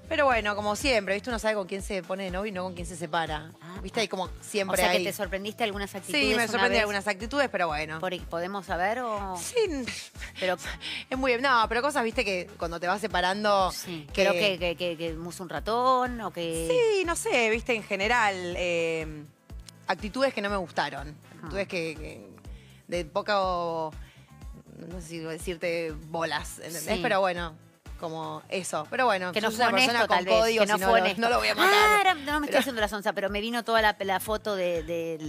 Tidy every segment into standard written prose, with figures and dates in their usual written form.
Pero bueno, como siempre, ¿viste? Uno sabe con quién se pone de novio y no con quién se separa. ¿Viste? Hay como siempre O sea, hay... que te sorprendiste algunas actitudes. Sí, me una sorprendí vez. algunas actitudes, pero bueno. ¿Podemos saber o...? Sí, Pero, es muy... No, pero cosas, ¿viste? Que cuando te vas separando... sí. que... Creo que muso un ratón o que... Sí, no sé, ¿viste? En general, actitudes que no me gustaron. Actitudes que de poco... No sé si decirte bolas, ¿entendés? Sí. Pero bueno... Como eso. Pero bueno, Que no yo fue soy una persona honesto, con tal vez. códigos Que no y fue honesto. no lo voy a matar. No me estoy haciendo la sonza, pero me vino toda la foto de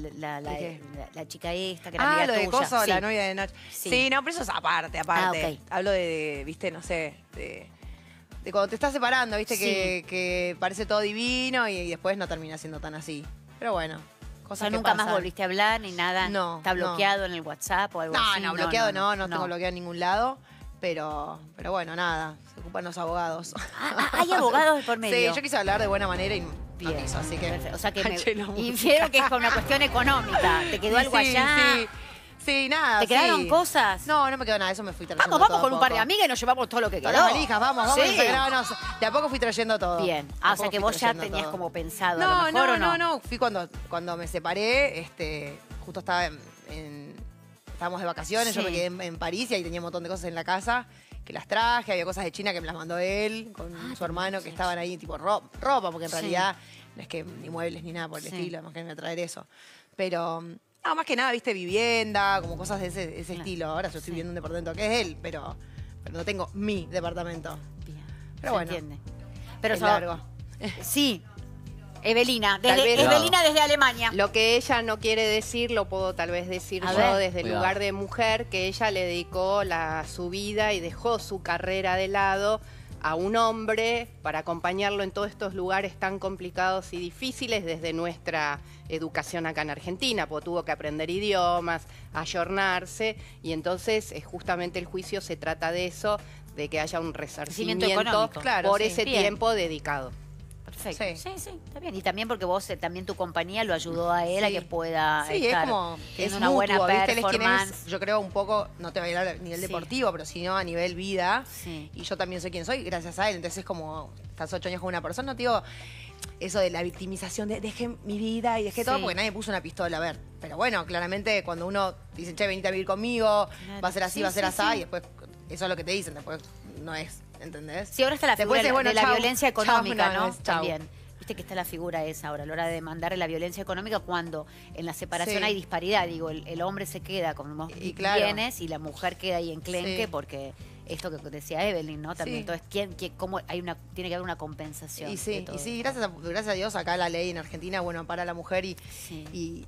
la chica esta, que era amiga lo de tuya. Coso, Sí. la novia de Nacho. Sí. Sí, no, pero eso es aparte. ok. Hablo de, viste, no sé, de cuando te estás separando, viste, Sí. que parece todo divino y después no termina siendo tan así. Pero bueno, O cosas sea, que nunca más pasan. volviste a hablar ni nada. No, ¿Está no. bloqueado en el WhatsApp o algo así? No, bloqueado no tengo bloqueado en ningún lado. Pero bueno, nada, se ocupan los abogados. ¿Hay abogados de por Sí, medio? yo quise hablar de buena manera y no Bien. quiso, así que... Perfecto. O sea, que canché la música. infiero que es con una cuestión económica. ¿Te quedó algo Sí, allá? sí. Sí, nada, ¿Te quedaron sí. cosas? No, no me quedó nada, eso me fui trayendo Vamos todo con a un par de poco. amigas y nos llevamos todo lo que quedó. Todas las valijas, vamos, Sí. no, de a poco fui trayendo todo. Bien. De Ah, a o sea poco que fui vos ya trayendo tenías todo. como pensado a No, lo mejor, ¿o no? no. Fui cuando me separé, justo estaba estábamos de vacaciones, yo Sí. me quedé en París y ahí tenía un montón de cosas en la casa que las traje, había cosas de China que me las mandó él con su hermano que estaban ahí, tipo ropa, porque en Sí. realidad no es que ni muebles ni nada por el Sí. estilo, más que me traer eso. Pero, no, más que nada, viste, vivienda, como cosas de ese Claro. estilo. Ahora yo estoy Sí. viendo un departamento que es él, pero no tengo mi departamento. Bien. Pero Se bueno, entiende. Pero es largo. Sí. Evelina, Tal vez- Evelina desde Alemania. Lo que ella no quiere decir, lo puedo tal vez decir A yo ver. desde el Cuidado. lugar de mujer, que ella le dedicó su vida y dejó su carrera de lado a un hombre para acompañarlo en todos estos lugares tan complicados y difíciles desde nuestra educación acá en Argentina, porque tuvo que aprender idiomas, ayornarse, y entonces justamente el juicio se trata de eso, de que haya un resarcimiento económico. Claro, por sí. ese Bien. tiempo dedicado. Perfecto. Sí. Sí, está bien. Y también porque vos, también tu compañía lo ayudó a él a Sí. que pueda Sí, estar es como teniendo es una buena mutuo, ¿viste? Él es quien performance. es, yo creo un poco, no te va a ir a nivel Sí. deportivo, pero sino a nivel vida. Sí. Y yo también soy quien soy gracias a él. Entonces es como, estás 8 años con una persona, no te digo eso de la victimización de dejé mi vida y dejé todo Sí. porque nadie puso una pistola, a ver. Pero bueno, claramente cuando uno dice, che, venite a vivir conmigo, Claro. va a ser así, Sí, va a ser sí, así, sí. y después eso es lo que te dicen, después no es, ¿entendés? Sí, ahora está la Después figura es, bueno, de la chau, violencia chau, económica, ¿no? es chau. También. Viste que está la figura esa ahora, a la hora de demandar la violencia económica cuando en la separación Sí. hay disparidad. Digo, el hombre se queda con unos Y claro. bienes y la mujer queda ahí enclenque Sí. porque esto que decía Evelyn, ¿no? También. Sí. Entonces, cómo tiene que haber una compensación? Y de sí, todo gracias a Dios acá la ley en Argentina, bueno, para la mujer Sí.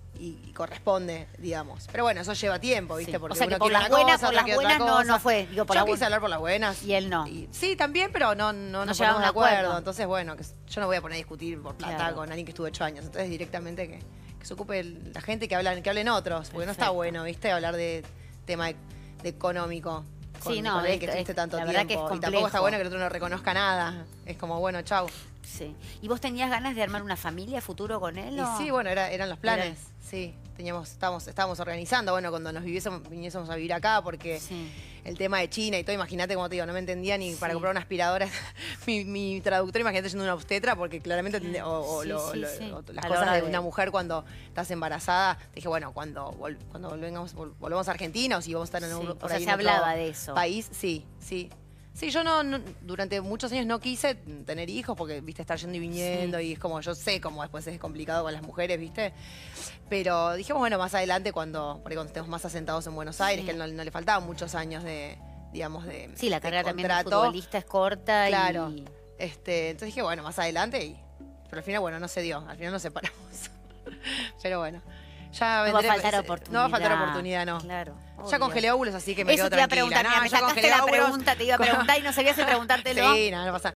y corresponde, digamos. Pero bueno, eso lleva tiempo, ¿viste? Sí. Porque O sea que uno por quiere las una buenas, cosa, por otro las quiere otra buenas cosa. no fue. Digo, por yo las quise buenas. hablar por las buenas. Y él no. Sí, también, pero no nos llegaron ponemos de a acuerdo. acuerdo. Entonces, bueno, yo no voy a poner a discutir por plata Claro. con alguien que estuvo 8 años. Entonces, directamente que se ocupe la gente que hablen otros. Porque no está Perfecto. bueno, ¿viste? Hablar de tema de económico. Sí, no, con alguien es- que estuviste tanto la tiempo. verdad que es y tampoco complejo. está bueno que el otro no reconozca nada. Es como, bueno, chau. Sí. ¿Y vos tenías ganas de armar una familia a futuro con él? Y o? sí, bueno, eran los planes. Sí, estábamos organizando, bueno, cuando nos viniésemos a vivir acá, porque Sí. el tema de China y todo, imagínate, como te digo, no me entendía ni para Sí. comprar una aspiradora. mi traductor, imagínate yendo a una obstetra, porque claramente, Claro. o Sí, lo- sí, lo- sí. o A las la cosas hora de de- una mujer cuando estás embarazada, dije, bueno, cuando volvamos a Argentina o si vamos a estar en Sí. por O sea, ahí se en otro hablaba de eso. país, sí. Sí, yo durante muchos años no quise tener hijos porque, viste, estar yendo y viniendo Sí. y es como, yo sé cómo después es complicado con las mujeres, viste. Pero dijimos, bueno, más adelante cuando estemos más asentados en Buenos Aires, Sí. que a él no le faltaban muchos años de, digamos, de Sí, la de carrera también de contrato. futbolista es corta Claro. y... Entonces dije, bueno, más adelante, pero al final, bueno, no se dio, al final nos separamos. Pero bueno, ya No va a vendré- faltar oportunidad. No va a faltar oportunidad, no. Claro. Ya obvio. congelé óvulos, así que me Eso quedo te iba a tranquila. preguntar, mira, No, me ya sacaste congelé la óvulos. pregunta, te iba a preguntar y no sabías si preguntártelo. Sí, no pasa.